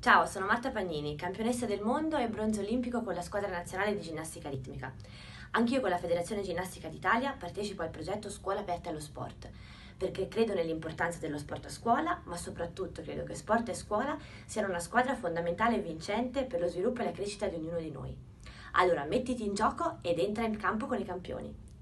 Ciao, sono Marta Pagnini, campionessa del mondo e bronzo olimpico con la squadra nazionale di ginnastica ritmica. Anch'io con la Federazione Ginnastica d'Italia partecipo al progetto Scuola aperta allo sport, perché credo nell'importanza dello sport a scuola, ma soprattutto credo che sport e scuola siano una squadra fondamentale e vincente per lo sviluppo e la crescita di ognuno di noi. Allora mettiti in gioco ed entra in campo con i campioni.